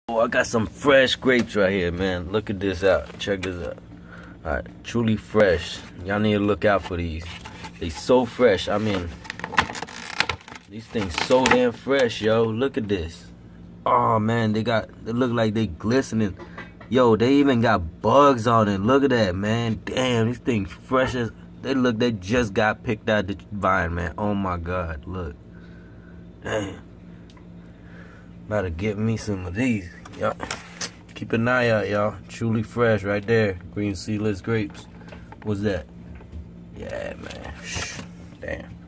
Oh, I got some fresh grapes right here, man. Look at this out. Check this out. Alright, truly fresh. Y'all need to look out for these. They so fresh. I mean, these things so damn fresh, yo. Look at this. Oh man, they look like they glistening. Yo, they even got bugs on it. Look at that, man. Damn, these things fresh as they just got picked out the vine, man. Oh my god, look. Damn. About to get me some of these. Y'all keep an eye out, y'all. Truly fresh right there. Green seedless grapes. What's that? Yeah, man. Damn.